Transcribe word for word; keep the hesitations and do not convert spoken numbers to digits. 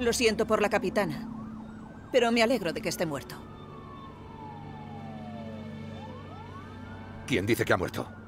Lo siento por la capitana, pero me alegro de que esté muerto. ¿Quién dice que ha muerto?